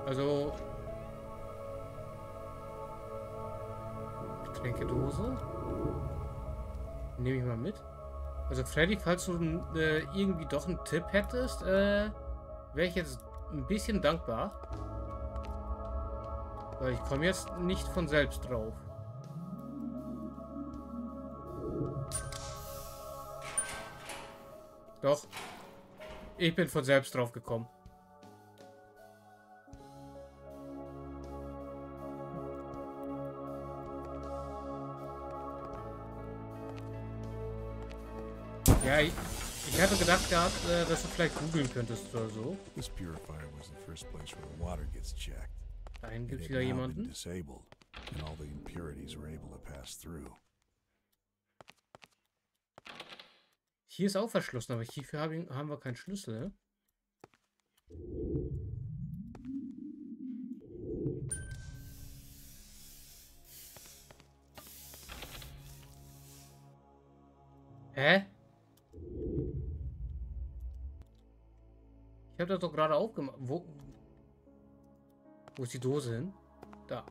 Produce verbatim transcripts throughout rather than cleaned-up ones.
Also... Getränkedose. Nehme ich mal mit. Also Freddy, falls du äh, irgendwie doch einen Tipp hättest, äh, wäre ich jetzt ein bisschen dankbar. Weil ich komme jetzt nicht von selbst drauf. Doch. Ich bin von selbst drauf gekommen. Ja, ich, ich hatte gedacht gehabt, äh, dass du vielleicht googeln könntest oder so. This purifier was the first place where the water gets checked. Dahin gibt es It wieder had now been jemanden. disabled, and all the impurities were able to pass through. Hier ist auch verschlossen, aber hierfür hab ich, haben wir keinen Schlüssel. Hä? Ich habe das doch gerade aufgemacht. Wo? Wo ist die Dose hin? Da.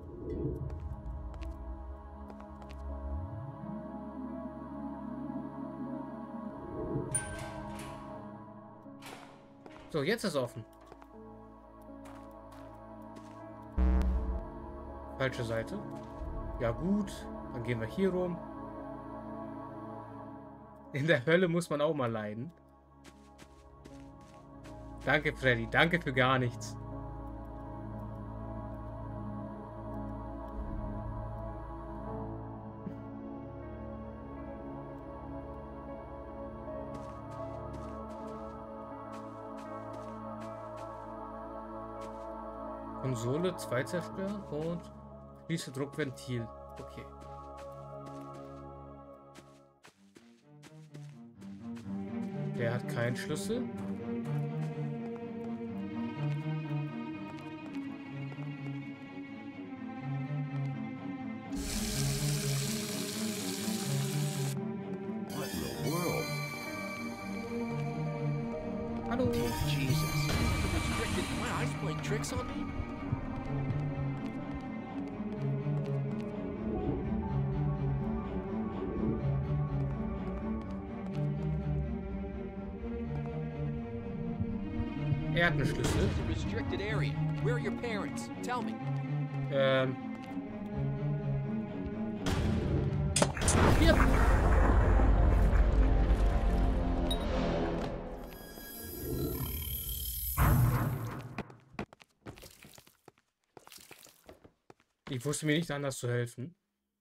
So, jetzt ist offen. Falsche Seite. Ja gut, dann gehen wir hier rum. In der Hölle muss man auch mal leiden. Danke, Freddy. Danke für gar nichts. Konsole zwei zerstören und schließe Druckventil. Okay. Der hat keinen Schlüssel. What in the world? Hallo. Jesus. The restricted my eyes playing tricks on me? Er hat einen Schlüssel. It's a restricted area. Where are your parents? Tell me. Ähm. Hier. Ich wusste mir nicht anders zu helfen.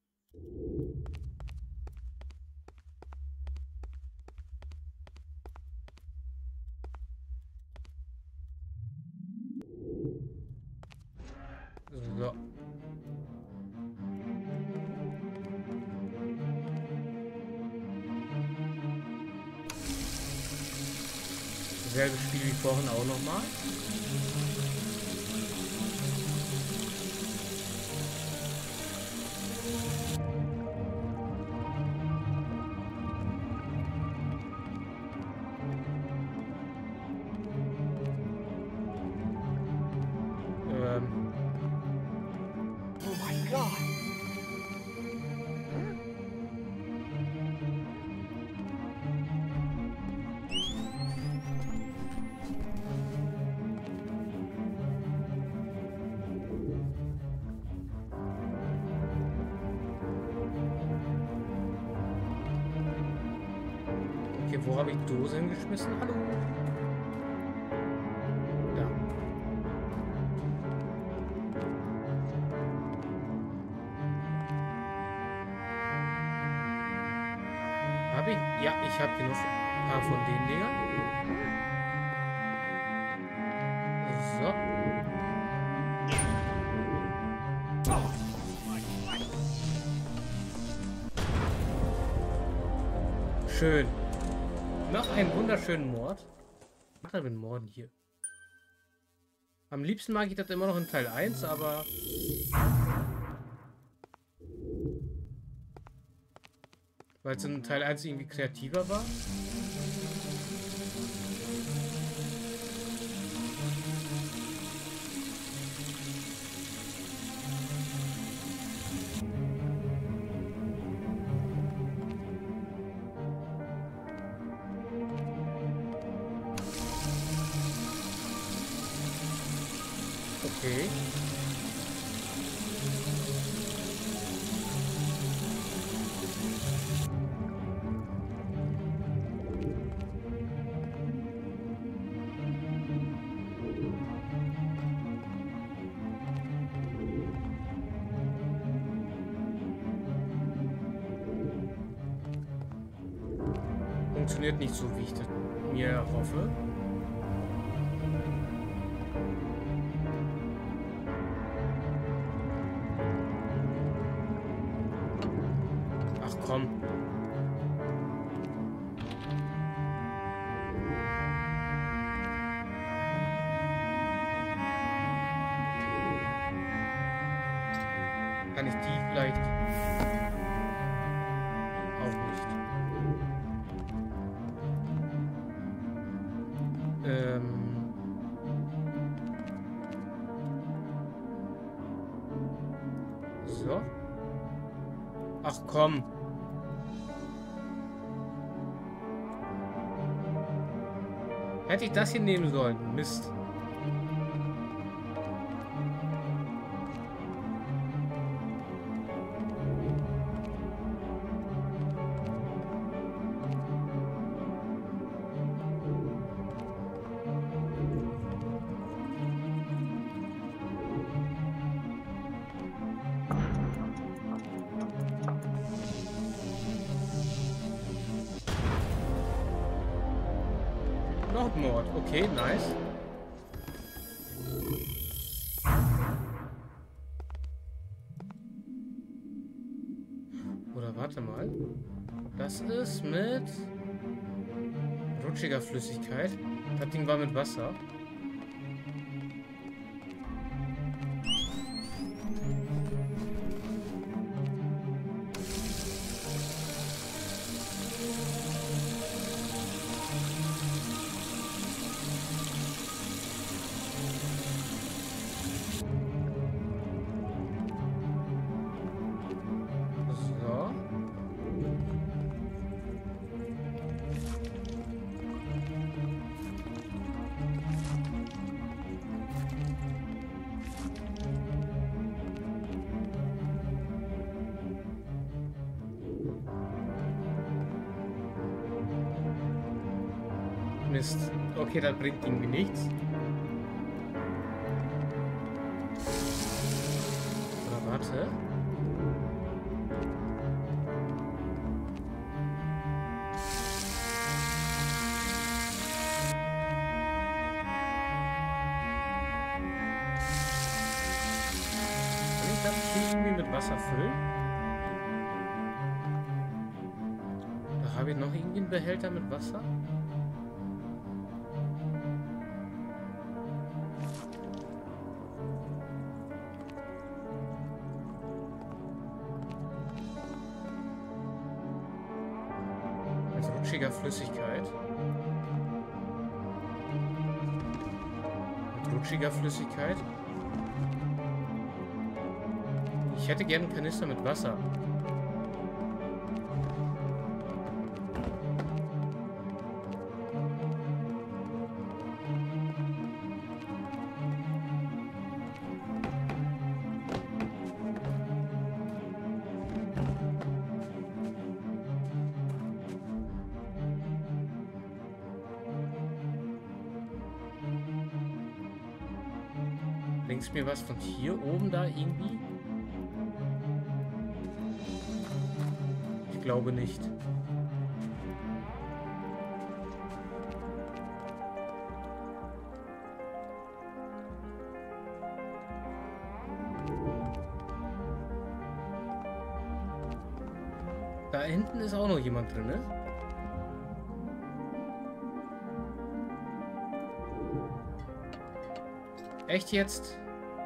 So. Selbe Spiel wie vorhin auch nochmal. Ähm. Oh my God. Okay, wo habe ich die Dose hingeschmissen? Hallo. Da. Habe ich? Ja, ich habe hier noch ein paar von den Dingern. So. Schön. Noch einen wunderschönen Mord. Was macht er mit Morden hier? Am liebsten mag ich das immer noch in Teil eins, aber... Weil es in Teil eins irgendwie kreativer war. Okay. Funktioniert nicht so, wie ich das mir hoffe. Ach komm. Kann ich die vielleicht auch nicht? Ähm. So. Ach komm. Hätte ich das hier nehmen sollen? Mist. Noch ein Mord. Okay, nice. Oder warte mal. Das ist mit rutschiger Flüssigkeit. Das Ding war mit Wasser. Mist. Okay, das bringt irgendwie nichts. Oder warte. Kann ich das irgendwie mit Wasser füllen? Da habe ich noch irgendwie einen Behälter mit Wasser. Rutschiger Flüssigkeit. Mit rutschiger Flüssigkeit. Ich hätte gerne einen Kanister mit Wasser. Bringst mir was von hier oben da irgendwie? Ich glaube nicht. Da hinten ist auch noch jemand drin, ne? Echt jetzt?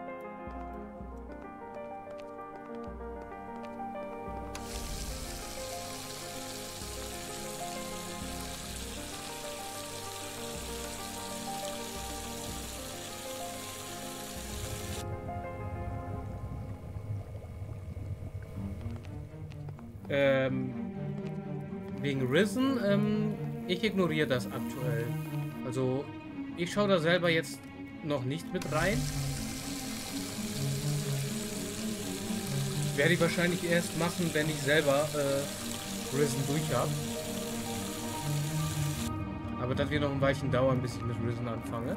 Ähm, wegen Risen, ähm, ich ignoriere das aktuell. Also, ich schaue da selber jetzt noch nicht mit rein. werde ich wahrscheinlich erst machen, wenn ich selber äh, Risen durch habe. Aber das wird noch ein Weilchen dauern, bis ich mit Risen anfange.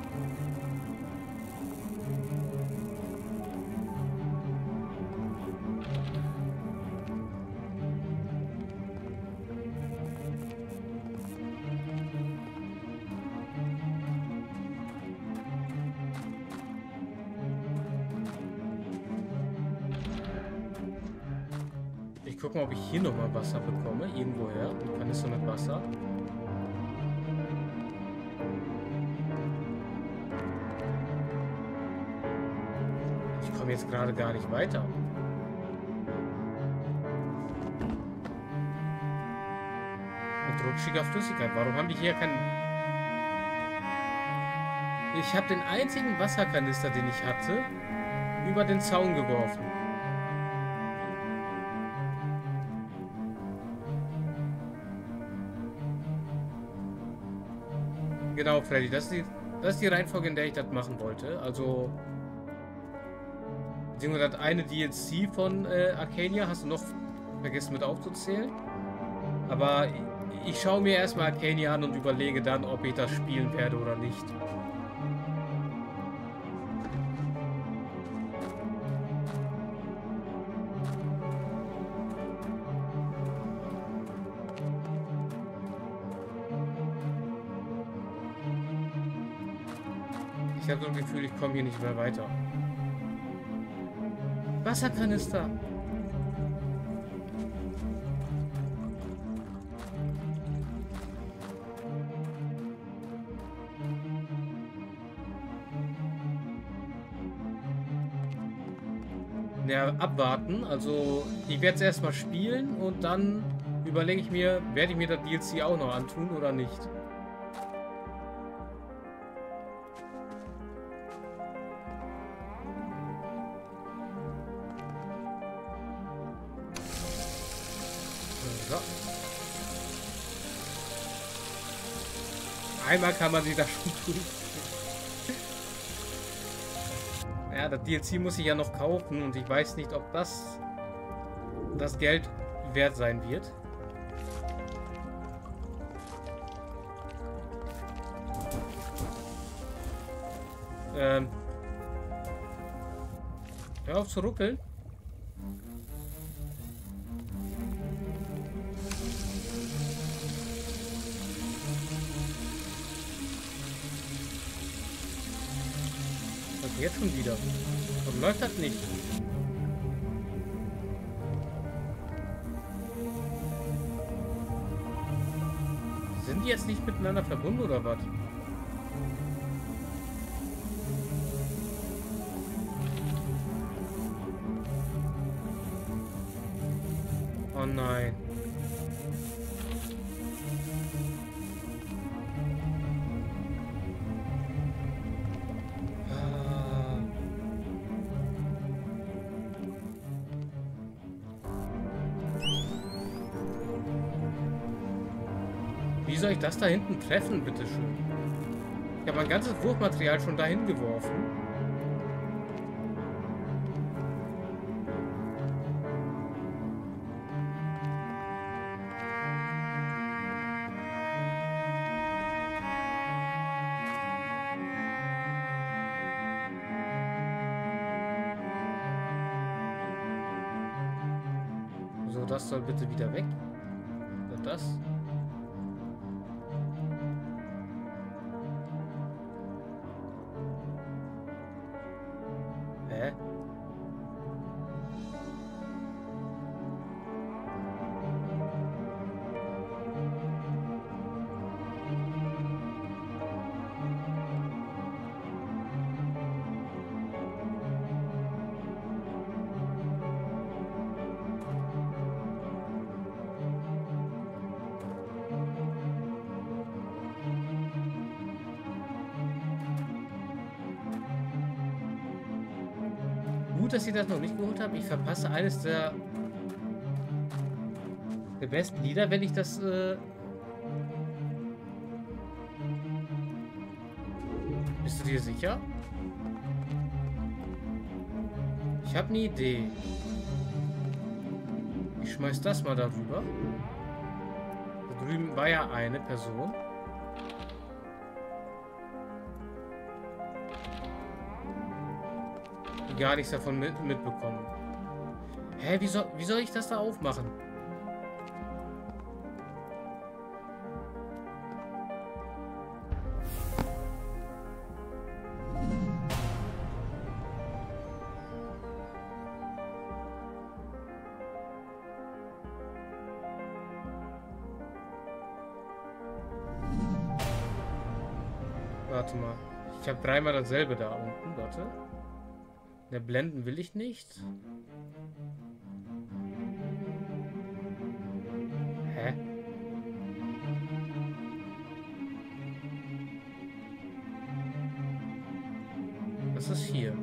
Ich gucke mal, ob ich hier nochmal Wasser bekomme. Irgendwoher. Ein Kanister mit Wasser. Ich komme jetzt gerade gar nicht weiter. Mit rutschiger Flüssigkeit. Warum haben die hier keinen... Ich habe den einzigen Wasserkanister, den ich hatte, über den Zaun geworfen. Genau, Freddy, das ist, die, das ist die Reihenfolge, in der ich das machen wollte. Also, beziehungsweise das eine D L C von äh, Arcania hast du noch vergessen mit aufzuzählen. Aber ich, ich schaue mir erstmal Arcania an und überlege dann, ob ich das spielen werde oder nicht. Ich habe so ein Gefühl, ich komme hier nicht mehr weiter. Wasserkanister. Ja, abwarten. Also, ich werde es erstmal spielen und dann überlege ich mir, werde ich mir das D L C auch noch antun oder nicht. So. Einmal kann man sich das schon tun. Ja, das D L C muss ich ja noch kaufen und ich weiß nicht, ob das das Geld wert sein wird. Ähm. Hör auf zu ruckeln. Was jetzt schon wieder? Warum läuft das nicht? Sind die jetzt nicht miteinander verbunden oder was? Oh nein. Wie soll ich das da hinten treffen, bitteschön? Ich habe mein ganzes Wurfmaterial schon dahin geworfen. So, das soll bitte wieder weg. Oder das? Hä? Gut, dass ich das noch nicht geholt habe. Ich verpasse eines der, der besten Lieder, wenn ich das... Äh Bist du dir sicher? Ich habe eine Idee. Ich schmeiß das mal darüber. Da drüben war ja eine Person. Die gar nichts davon mit, mitbekommen. Hä, wie soll, wie soll ich das da aufmachen? Warte mal. Ich habe dreimal dasselbe da unten. Warte. Ne, blenden will ich nicht. Hä? Was ist hier?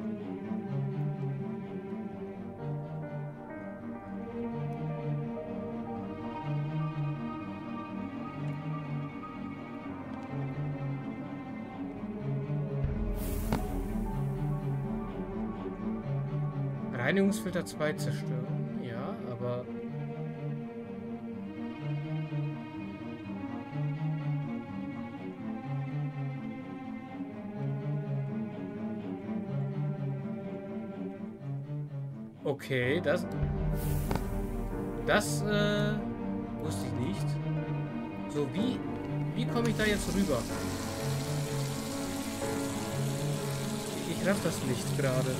Reinigungsfilter zwei zerstören. Ja, aber... Okay, das... Das, äh... wusste ich nicht. So, wie... Wie komme ich da jetzt rüber? Ich raff das nicht gerade.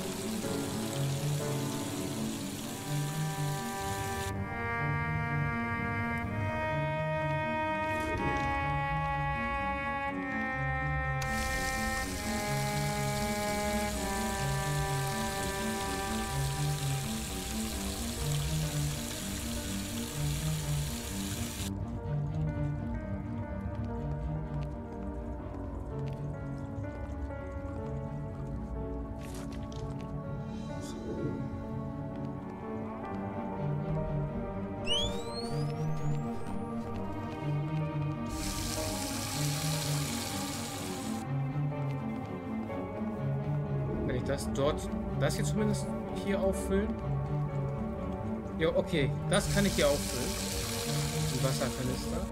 Das dort, das hier zumindest hier auffüllen. Ja, okay, das kann ich hier auffüllen. Ein Wasserkanister.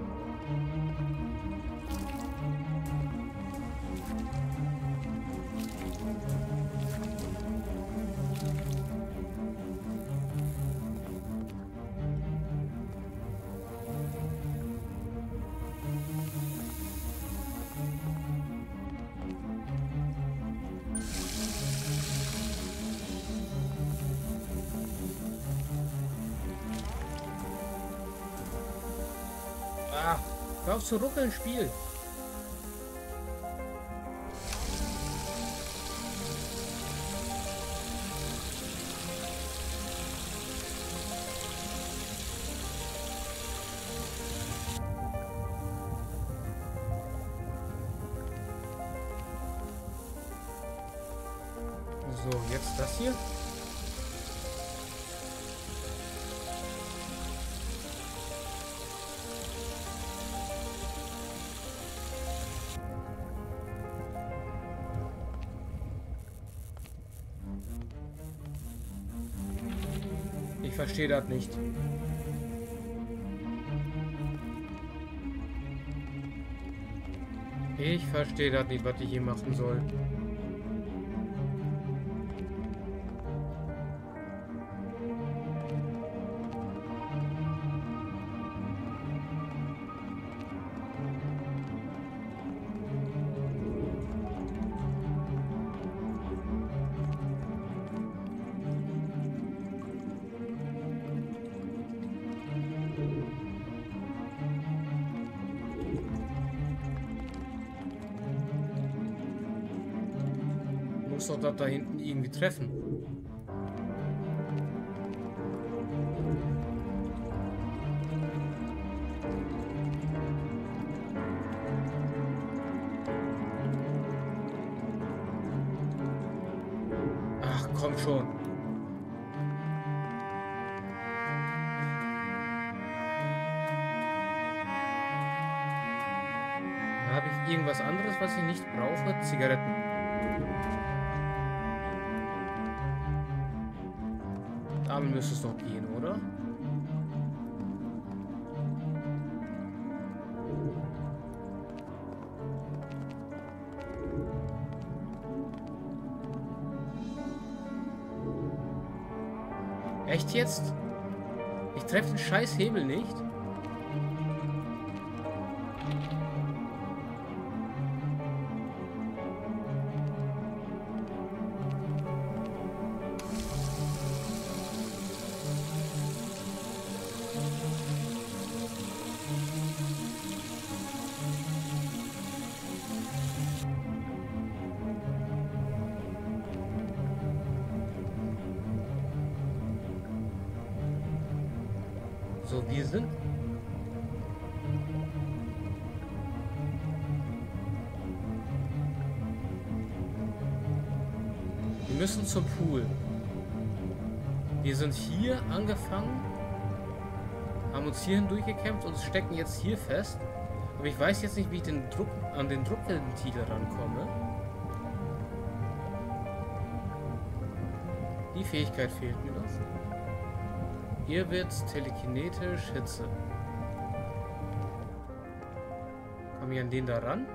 Ah, hör auf zu ruckeln, Spiel. So, jetzt das hier. Ich verstehe das nicht. Ich verstehe das nicht, was ich hier machen soll. Muss doch das da hinten irgendwie treffen. Ach, komm schon. Habe ich irgendwas anderes, was ich nicht brauche? Zigaretten. Kabel müsste es noch gehen, oder? Echt jetzt? Ich treffe den scheiß Hebel nicht. So, wir sind. Wir müssen zum Pool. Wir sind hier angefangen, haben uns hierhin durchgekämpft und stecken jetzt hier fest. Aber ich weiß jetzt nicht, wie ich den Druck, an den Druckventilator rankomme. Die Fähigkeit fehlt mir noch. Hier wird's telekinetisch Hitze. Komme ich an den da ran?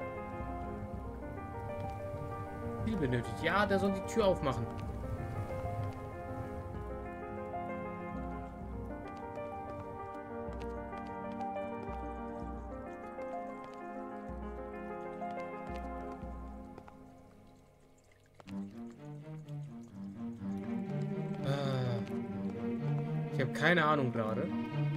Viel benötigt. Ja, der soll die Tür aufmachen. Ich habe keine Ahnung gerade.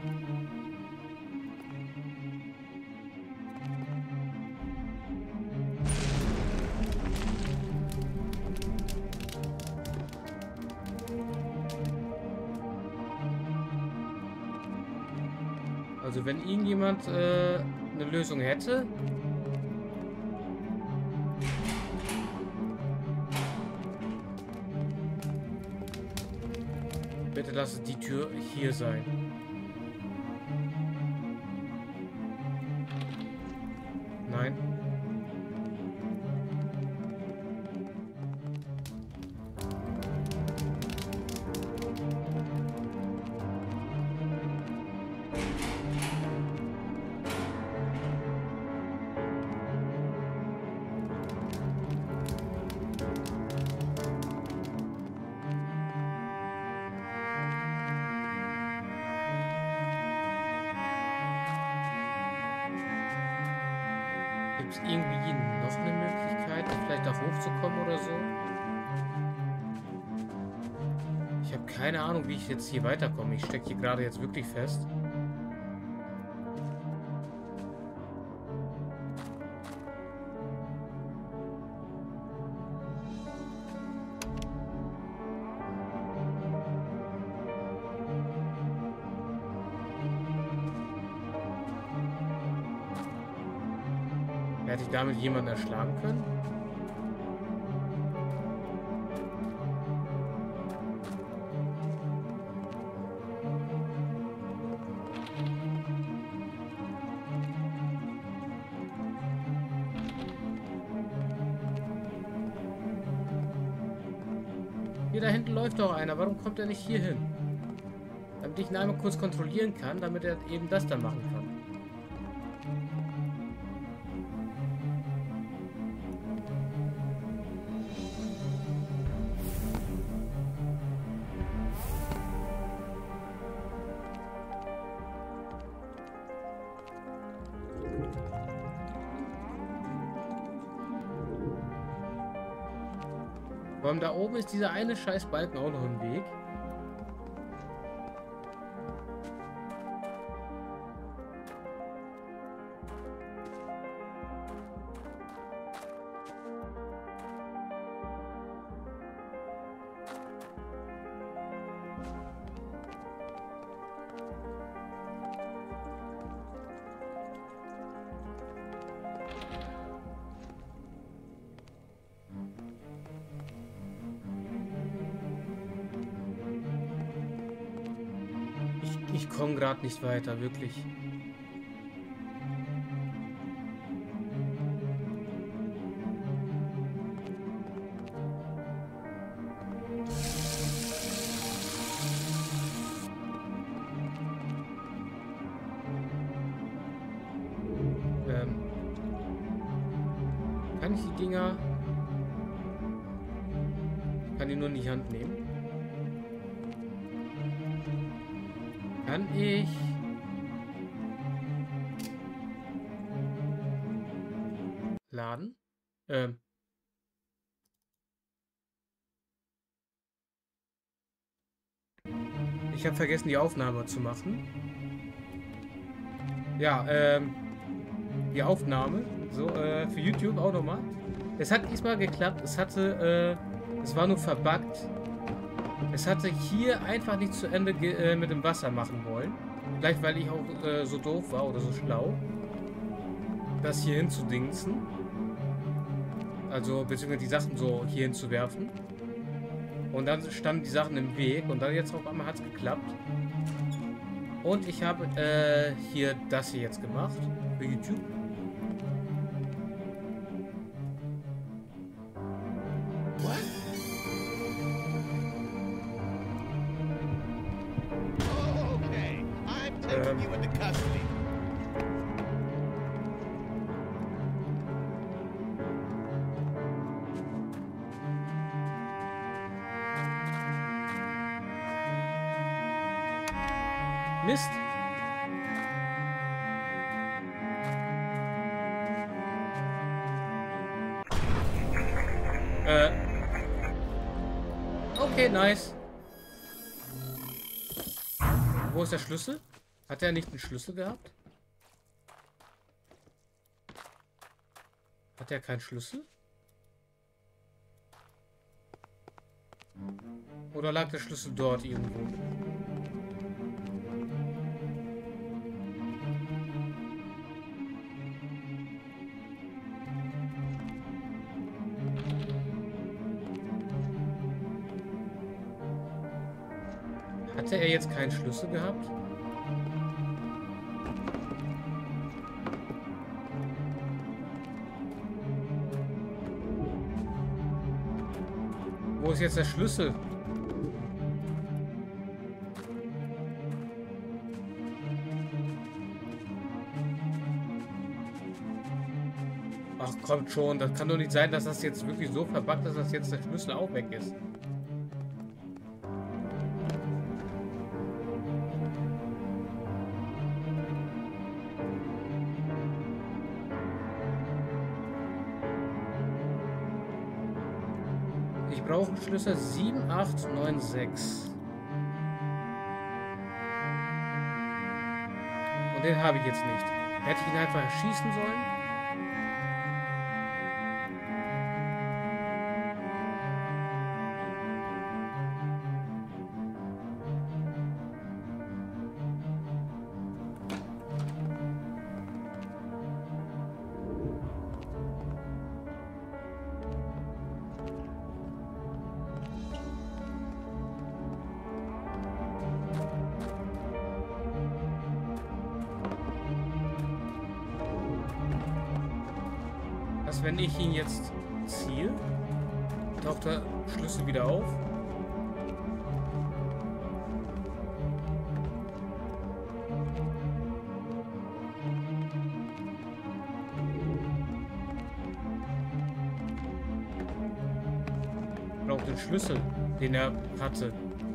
Also wenn irgendjemand äh, eine Lösung hätte. Bitte lass die Tür hier sein. Nein. Gibt es irgendwie noch eine Möglichkeit, vielleicht da hochzukommen oder so? Ich habe keine Ahnung, wie ich jetzt hier weiterkomme. Ich stecke hier gerade jetzt wirklich fest. Hätte ich damit jemanden erschlagen können? Hier da hinten läuft doch einer. Warum kommt er nicht hier hin? Damit ich ihn einmal kurz kontrollieren kann, damit er eben das dann machen kann. Vor allem da oben ist dieser eine scheiß Balken auch noch im Weg. Ich komme gerade nicht weiter, wirklich. ich die Dinger? Kann die nur in die Hand nehmen. Kann ich... Laden? Ähm... Ich habe vergessen, die Aufnahme zu machen. Ja, ähm... die Aufnahme. So, äh, für YouTube auch nochmal. Es hat diesmal geklappt. Es hatte, äh... es war nur verbuggt. Es hatte hier einfach nicht zu Ende äh, mit dem Wasser machen wollen. Vielleicht, weil ich auch äh, so doof war oder so schlau. Das hier hinzudingsen. Also, beziehungsweise die Sachen so hier hinzuwerfen. Und dann standen die Sachen im Weg. Und dann jetzt auf einmal hat es geklappt. Und ich habe äh, hier das hier jetzt gemacht. Für YouTube. What? Oh, okay. I'm taking Ähm. you into custody. Mist. Äh. Okay, nice. Wo ist der Schlüssel? Hat er nicht einen Schlüssel gehabt? Hat er keinen Schlüssel? Oder lag der Schlüssel dort irgendwo? Hatte er jetzt keinen Schlüssel gehabt? Wo ist jetzt der Schlüssel? Ach, kommt schon. Das kann doch nicht sein, dass das jetzt wirklich so verbuggt ist, dass jetzt der Schlüssel auch weg ist. Ich brauche einen Schlüssel sieben acht neun sechs. Und den habe ich jetzt nicht. Hätte ich ihn einfach erschießen sollen? Was, wenn ich ihn jetzt ziehe? Taucht der Schlüssel wieder auf? Braucht den Schlüssel, den er hatte.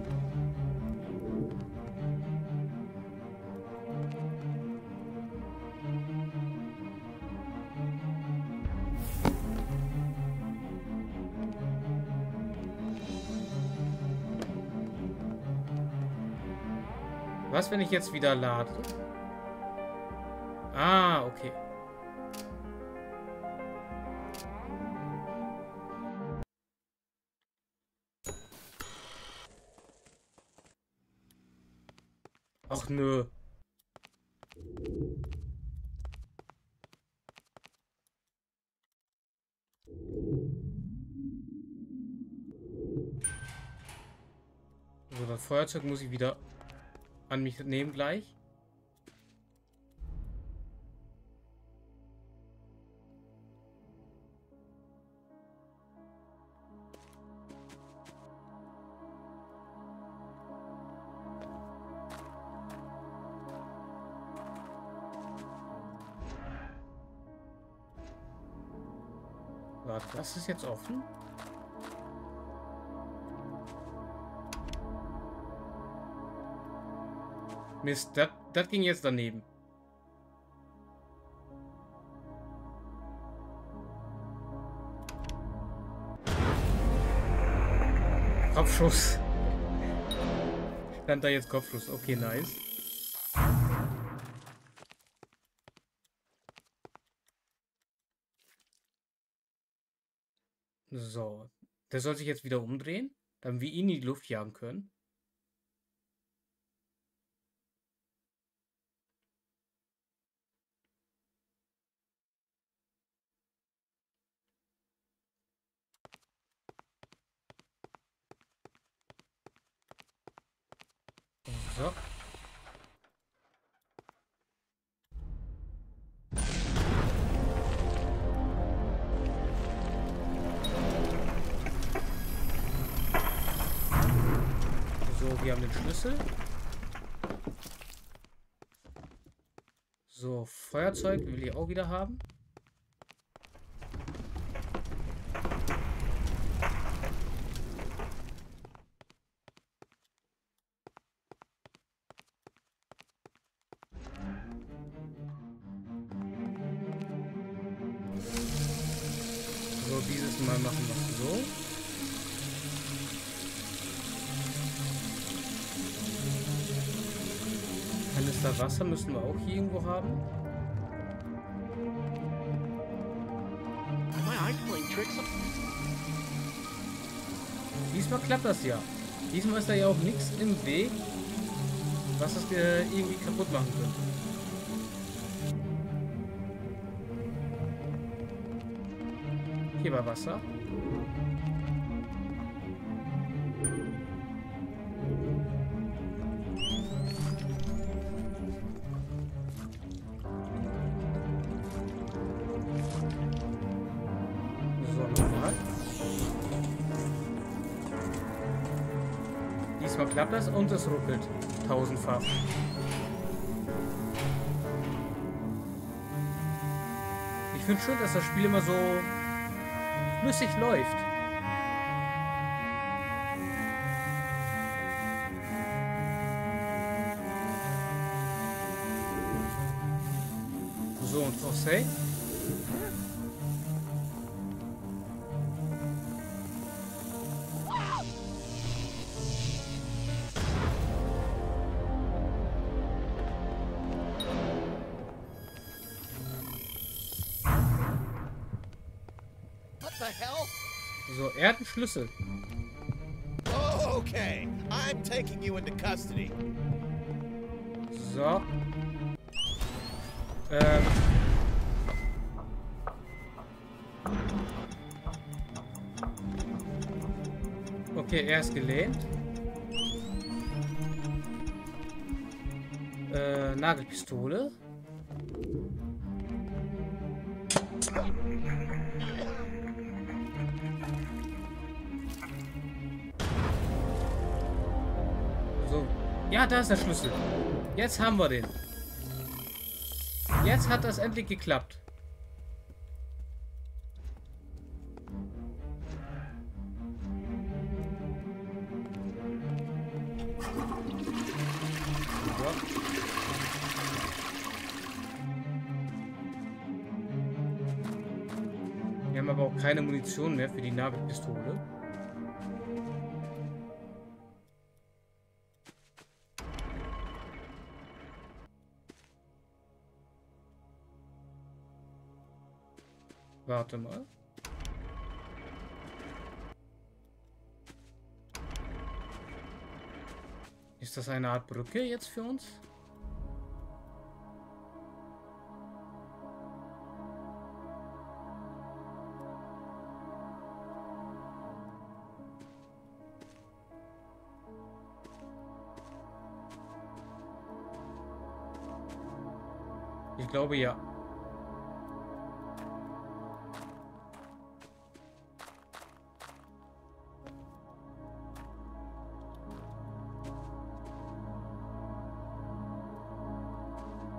Was, wenn ich jetzt wieder lade? Ah, okay. Ach nö. So, das Feuerzeug muss ich wieder an mich nehmen gleich. warte, das ist jetzt offen. Mist, das ging jetzt daneben. Kopfschuss. Stand da jetzt Kopfschuss. Okay, nice. So. Der soll sich jetzt wieder umdrehen, damit wir ihn in die Luft jagen können. So. So, wir haben den Schlüssel. So, Feuerzeug will ich auch wieder haben. So, dieses Mal machen wir es so. Kanister Wasser müssen wir auch hier irgendwo haben. My eyes playing tricks on... Diesmal klappt das ja. Diesmal ist da ja auch nichts im Weg, was das äh, irgendwie kaputt machen könnte. Hier war Wasser. So, nochmal. Diesmal klappt das und es ruckelt. Tausendfach. Ich finde schön, dass das Spiel immer so flüssig läuft. So, und Jose. What the hell? So, er hat einen Schlüssel. Oh, okay. I'm taking you into custody. So. Ähm. Okay, er ist gelähmt. Äh, Nagelpistole. So. Ja, da ist der Schlüssel. Jetzt haben wir den. Jetzt hat das endlich geklappt. So. Wir haben aber auch keine Munition mehr für die Nagelpistole. Warte mal. Ist das eine Art Brücke jetzt für uns? Ich glaube ja.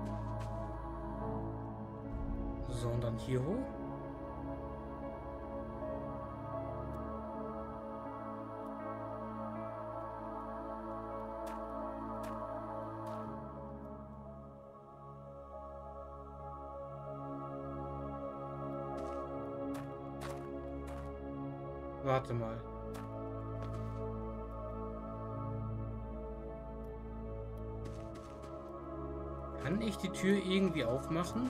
So, und dann hier hoch. Warte mal. Kann ich die Tür irgendwie aufmachen?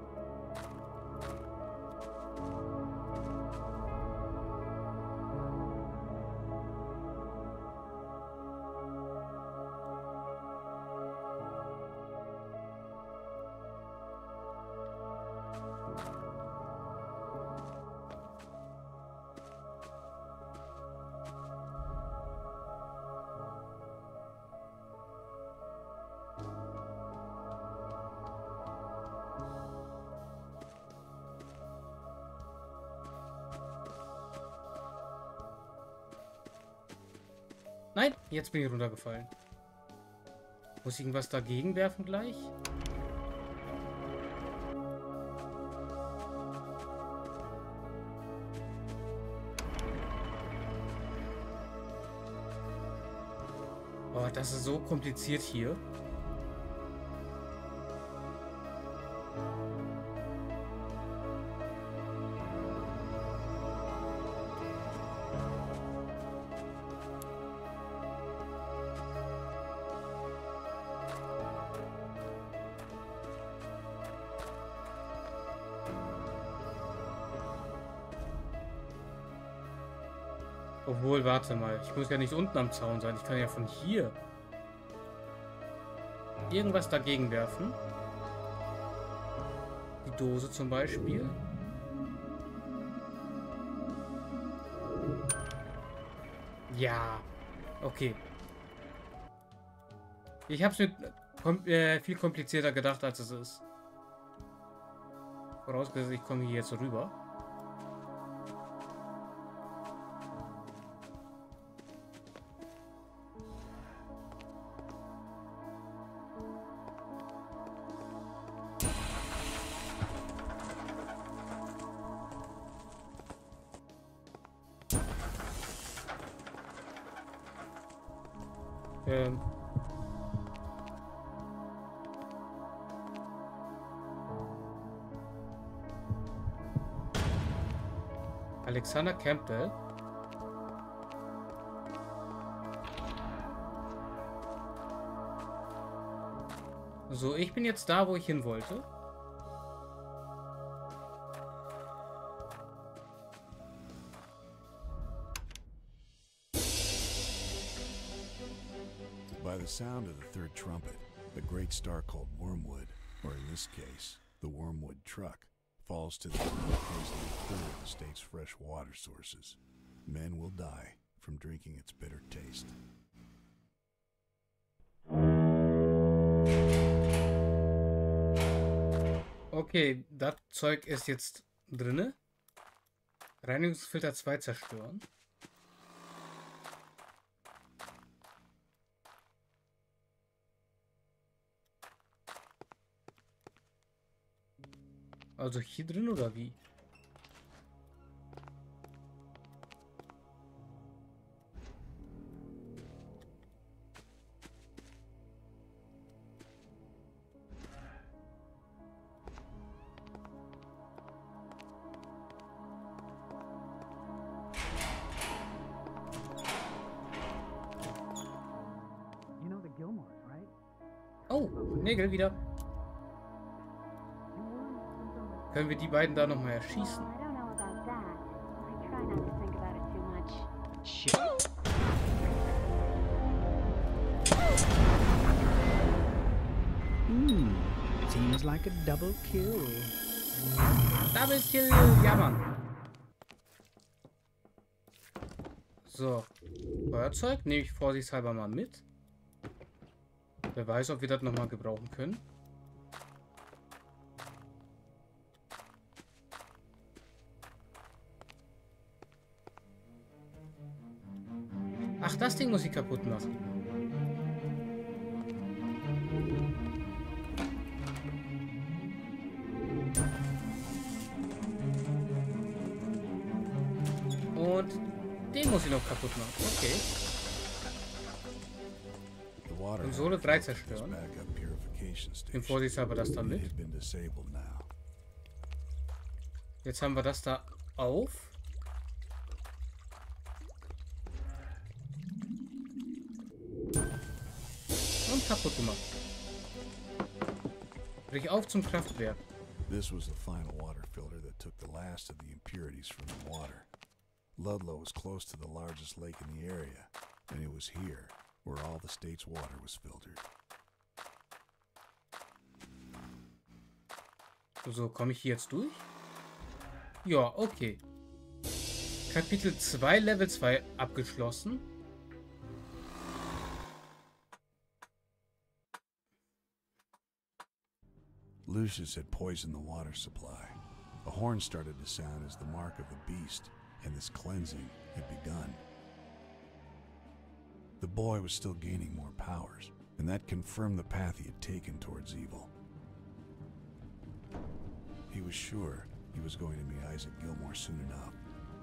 Nein, jetzt bin ich runtergefallen. Muss ich irgendwas dagegen werfen gleich? Oh, das ist so kompliziert hier. Obwohl, warte mal. Ich muss ja nicht unten am Zaun sein. Ich kann ja von hier irgendwas dagegen werfen. Die Dose zum Beispiel. Ja. Okay. Ich habe es mir kom äh, viel komplizierter gedacht, als es ist. Vorausgesetzt, ich komme hier jetzt rüber. Ähm. Alexander Campbell. So, ich bin jetzt da, wo ich hin wollte. By the sound of the third trumpet, the great star called Wormwood, or in this case, the Wormwood Truck, falls to the ground, poisoning a third of the state's fresh water sources. Men will die from drinking its bitter taste. Okay, das Zeug ist jetzt drinne. Reinigungsfilter zwei zerstören. Also hier drin oder wie? Oh, Nägel wieder. Können wir die beiden da nochmal erschießen? Shit. Hmm. Seems like a double kill. Double Kill, ja Mann. So, Feuerzeug nehme ich vorsichtshalber mal mit. Wer weiß, ob wir das nochmal gebrauchen können. Ach, das Ding muss ich kaputt machen. Und den muss ich noch kaputt machen. Okay. Konsole drei zerstören. Im Vorsichtshalber das da mit. Jetzt haben wir das da auf. kaputt gemacht. Brich auf zum Kraftwerk. This was the final water filter that took the last of the impurities from the water. Ludlow was close to the largest lake in the area, and it was here where all the state's water was filtered. So, komme ich hier jetzt durch? Ja, okay. Kapitel zwei, Level zwei abgeschlossen. Lucius had poisoned the water supply. A horn started to sound as the mark of the beast, and this cleansing had begun. The boy was still gaining more powers, and that confirmed the path he had taken towards evil. He was sure he was going to meet Isaac Gilmore soon enough.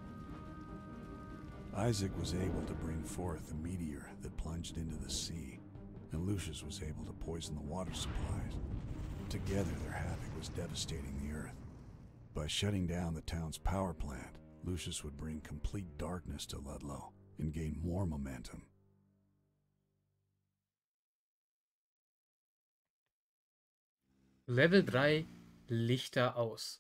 Isaac was able to bring forth a meteor that plunged into the sea, and Lucius was able to poison the water supplies. Together, their havoc was devastating the earth. By shutting down the town's power plant, Lucius would bring complete darkness to Ludlow and gain more momentum. Level drei, Lichter aus.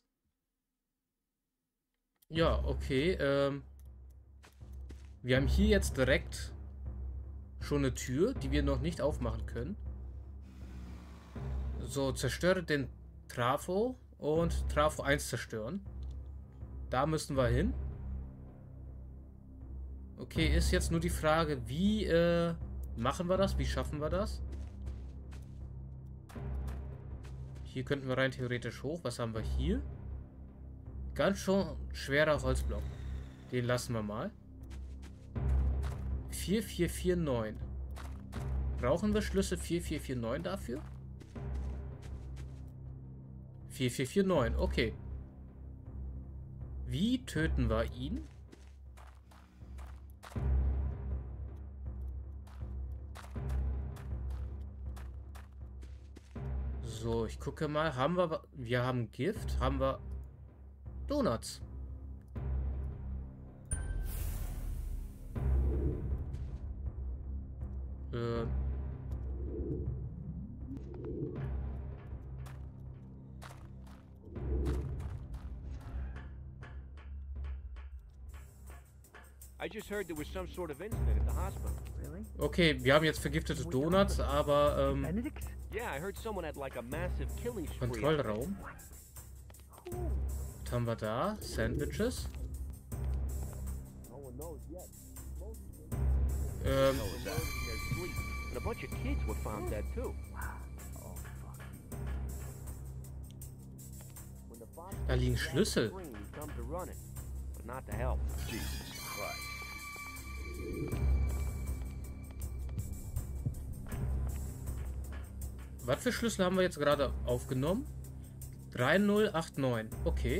Ja, okay. Ähm, wir haben hier jetzt direkt schon eine Tür, die wir noch nicht aufmachen können. So, zerstöre den Trafo und Trafo eins zerstören. Da müssen wir hin. Okay, ist jetzt nur die Frage, wie äh, machen wir das? Wie schaffen wir das? Hier könnten wir rein theoretisch hoch. Was haben wir hier? Ganz schon schwerer Holzblock. Den lassen wir mal. vier vier vier neun. Brauchen wir Schlüssel vier vier vier neun dafür? vier vier vier neun, okay. Wie töten wir ihn? So, ich gucke mal. Haben wir... Wir haben Gift. Haben wir... Donuts. Äh... I just heard there was some sort of incident at the hospital. Really? Okay, wir haben jetzt vergiftete Donuts, aber ähm, Benedict? Yeah, I heard someone had like a massive killing spree. Kontrollraum. Was haben wir da? Sandwiches. No one knows yet. Ähm, Were murdered in their sleep, and a bunch of kids were found dead too. When the fox da liegen Schlüssel. screamed, he come to run it, but not to help. Jesus Christ. Was für Schlüssel haben wir jetzt gerade aufgenommen? drei null acht neun. Okay.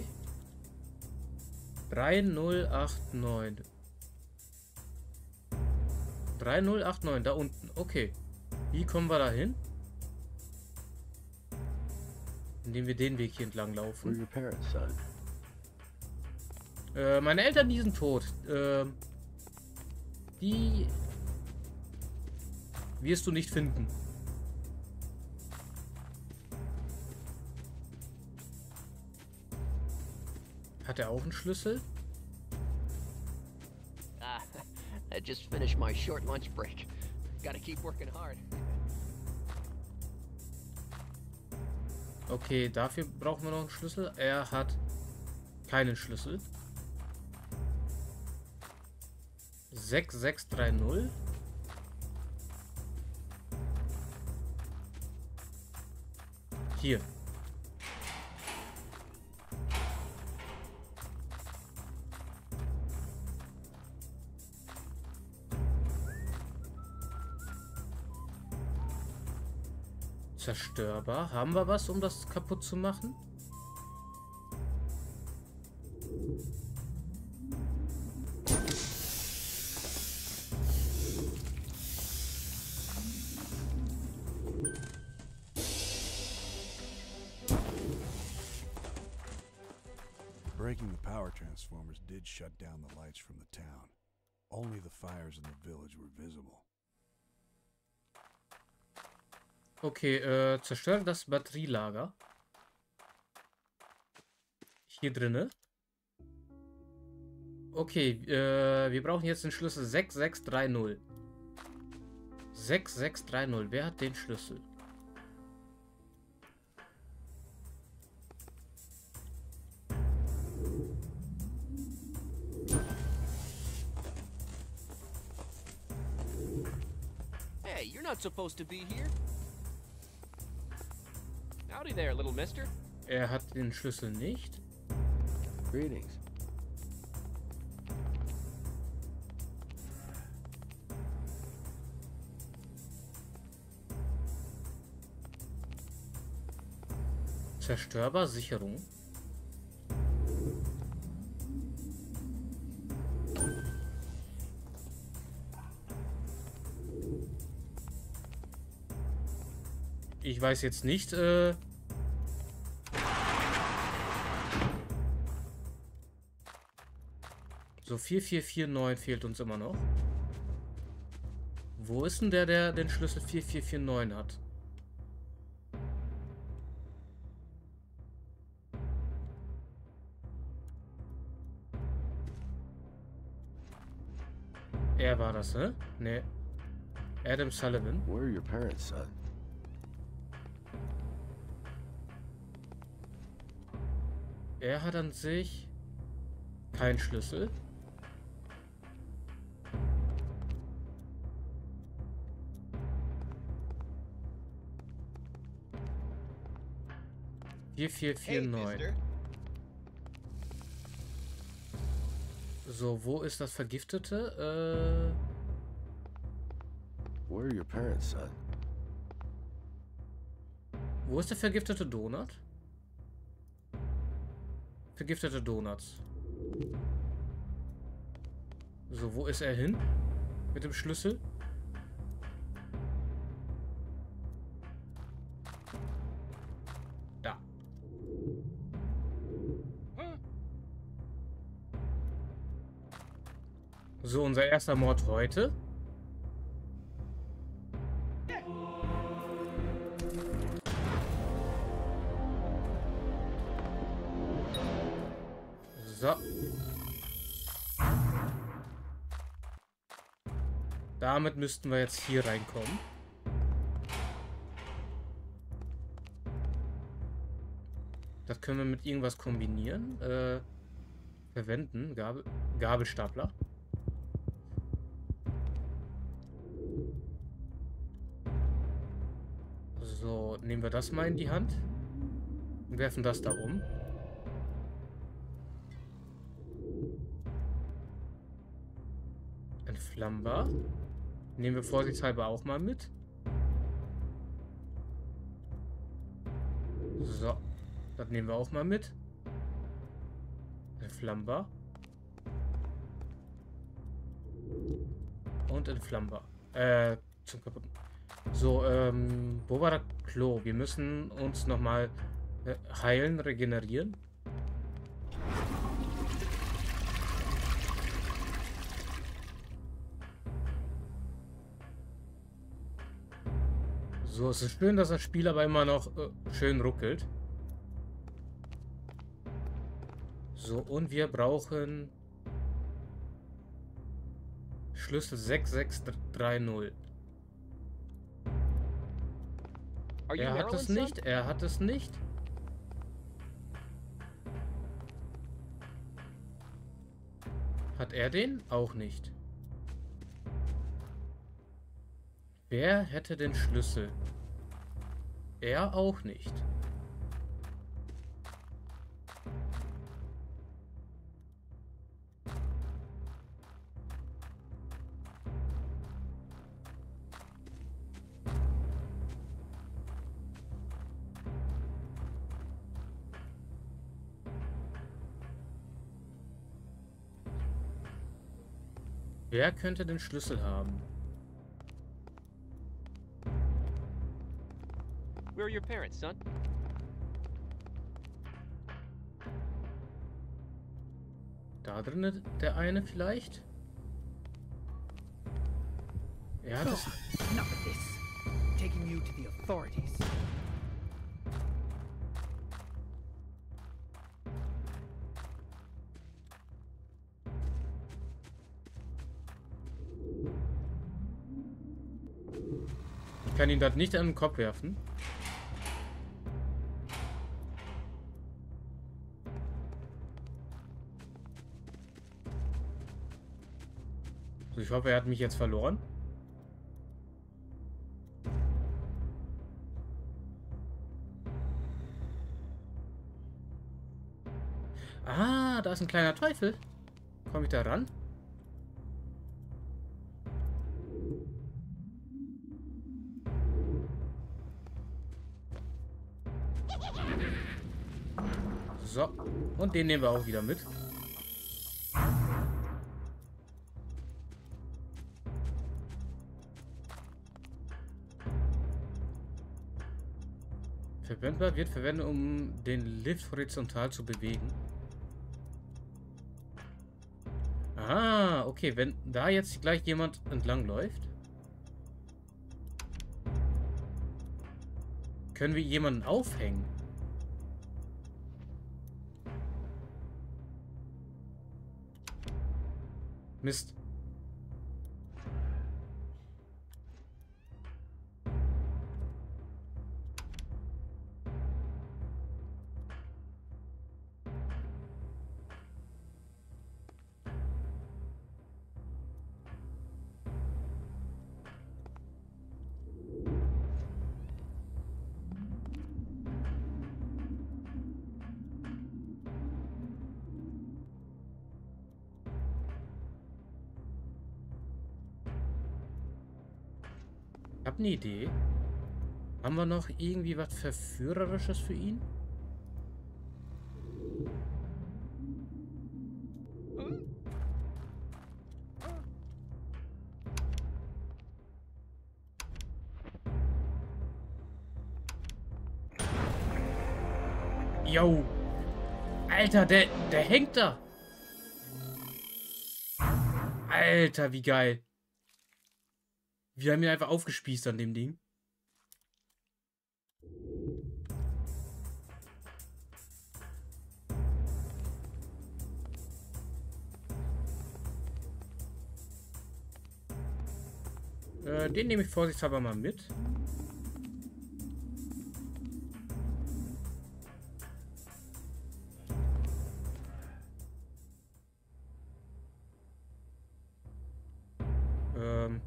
drei null acht neun. drei null acht neun, da unten. Okay. Wie kommen wir da hin? Indem wir den Weg hier entlang laufen. your parents, son? Äh, meine Eltern, die sind tot. Äh, die wirst du nicht finden. Hat er auch einen Schlüssel? Ah, I just finished my short lunch break. Gotta keep working hard. Okay, dafür brauchen wir noch einen Schlüssel. Er hat keinen Schlüssel. sechs sechs drei null. Hier. Zerstörbar. Haben wir was, um das kaputt zu machen? Breaking the power transformers did shut down the lights from the town. Only the fires in the village were visible. Okay, äh, zerstöre das Batterielager. Hier drinne. Okay, äh, wir brauchen jetzt den Schlüssel sechs sechs drei null. sechs sechs drei null. Wer hat den Schlüssel? Hey, you're not supposed to be here. Howdy there, little mister. Er hat den Schlüssel nicht. Greetings. Zerstörbar Sicherung. Ich weiß jetzt nicht, äh... So, vier vier vier neun fehlt uns immer noch. Wo ist denn der, der den Schlüssel vier vier vier neun hat? Er war das, ne? Ne. Adam Sullivan. Where are your parents, son? Er hat an sich keinen Schlüssel. vier vier vier Hey, neun. mister. So, wo ist das Vergiftete? Äh... Where are your parents, son? Wo ist der vergiftete Donut? Vergiftete Donuts. So, wo ist er hin? Mit dem Schlüssel? Da. So, unser erster Mord heute. So. Damit müssten wir jetzt hier reinkommen. Das können wir mit irgendwas kombinieren. Äh, verwenden. Gabel, Gabelstapler. So, nehmen wir das mal in die Hand. Und werfen das da um. Entflammbar. Nehmen wir vorsichtshalber auch mal mit. So. Das nehmen wir auch mal mit. Entflammbar. Und entflammbar. Äh, zum kaputten. So, ähm, wo war das Klo? Wir müssen uns nochmal äh, heilen, regenerieren. So, es ist schön, dass das Spiel aber immer noch äh, schön ruckelt. So, und wir brauchen Schlüssel sechs sechs drei null. Er hat es nicht, er hat es nicht. Hat er den? Auch nicht. Wer hätte den Schlüssel? Er auch nicht. Wer könnte den Schlüssel haben? Where are your parents, son? Da drin der eine vielleicht? Er hat es. Not this. taking you to the authorities. Ich kann ihn das nicht an den Kopf werfen. So, ich hoffe, er hat mich jetzt verloren. Ah, da ist ein kleiner Teufel. Komme ich da ran? So, und den nehmen wir auch wieder mit. Verwendbar wird verwendet, um den Lift horizontal zu bewegen. Ah, okay, wenn da jetzt gleich jemand entlang läuft, können wir jemanden aufhängen. Mist. Ich habe eine Idee. Haben wir noch irgendwie was Verführerisches für ihn? Yo! Alter, der, der hängt da! Alter, wie geil! Wir haben ihn einfach aufgespießt an dem Ding. Äh, den nehme ich vorsichtshalber mal mit. Ähm...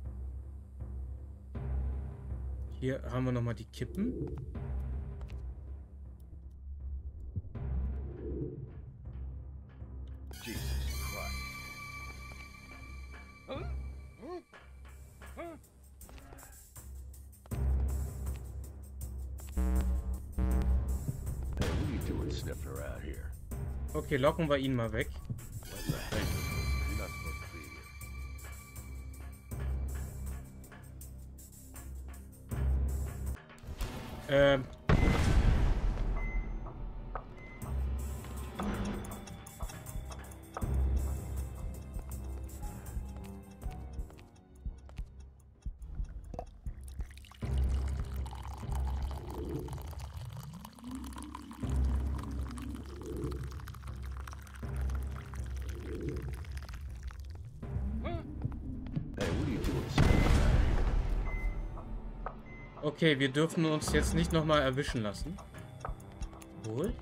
Hier haben wir nochmal die Kippen. Jesus Christ. Hey, what are you doing sniffing around here? Okay, locken wir ihn mal weg. What the heck? You're not supposed to be here. Ähm. Hey, what are you doing sniffing around here? Okay, wir dürfen uns jetzt nicht nochmal erwischen lassen. Wohl?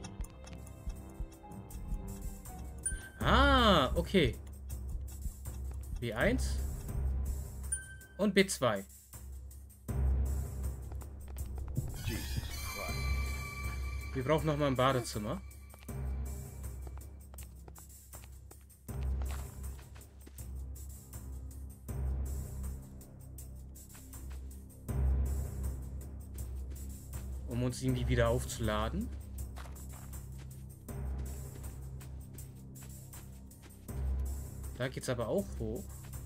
Ah, okay. B eins und B zwei. Jesus Christ. Wir brauchen nochmal ein Badezimmer. Um uns irgendwie wieder aufzuladen. Da geht's aber auch hoch.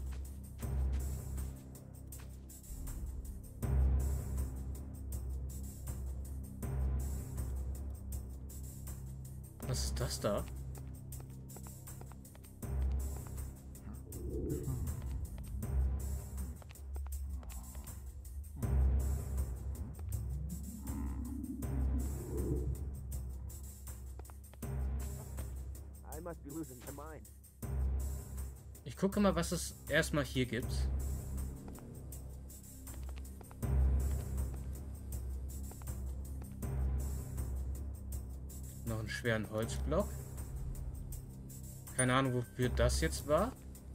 Was ist das da? must be losing my mind. Ich gucke mal, was es erstmal hier gibt. Noch einen schweren Holzblock. Keine Ahnung, wofür das jetzt war.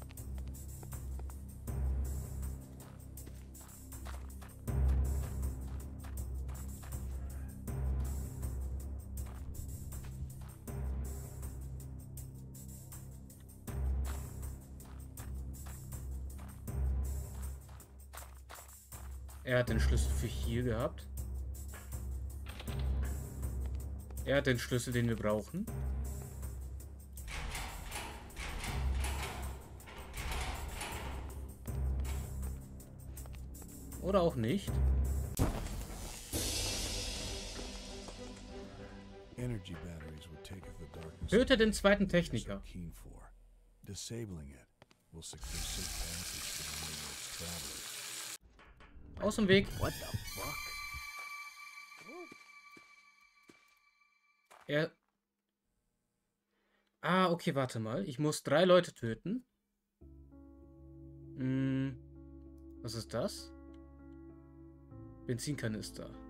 Er hat den Schlüssel für hier gehabt. Er hat den Schlüssel, den wir brauchen. Oder auch nicht. Energy batteries would take if the darkness Töte den zweiten is Techniker. so keen for. Disabling it will secure safe passage to the Wormwood's travelers. Aus dem Weg. What the fuck? Er... Ah, okay, warte mal. Ich muss drei Leute töten. Hm, was ist das? Benzinkanister.